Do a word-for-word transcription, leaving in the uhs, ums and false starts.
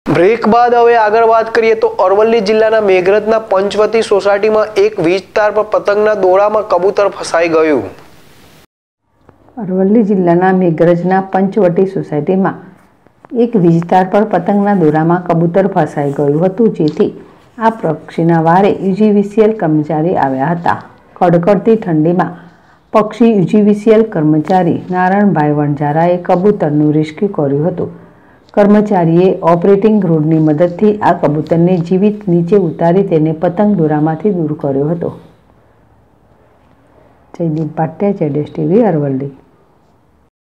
Break બાદ હવે આગળ વાત કરીએ તો અરવલ્લી જિલ્લાના મેઘરજના પંચવટી સોસાયટીમાં એક વીજ તાર પર પતંગના દોરામાં કબૂતર ફસાઈ ગયું। અરવલ્લી જિલ્લાના મેઘરજના પંચવટી સોસાયટીમાં એક વીજ તાર પર પતંગના દોરામાં કબૂતર ફસાઈ ગયું હતું, જેથી આ પક્ષીના વારે યુજીવીસીએલ કર્મચારી આવ્યા હતા। કડકડતી ઠંડીમાં પક્ષી યુજીવીસીએલ કર્મચારી નારાયણભાઈ વણઝારાએ કબૂતરનું રેસ્ક્યુ કર્યું હતું। કર્મચારીએ ઓપરેટિંગ રોડની મદદથી આ કબૂતરને જીવિત નીચે ઉતારી તેને પતંગ દોરામાંથી દૂર કર્યો હતો। જયદીપ ભાટિયા, જેડેશ ટીવી, અરવલ્લી।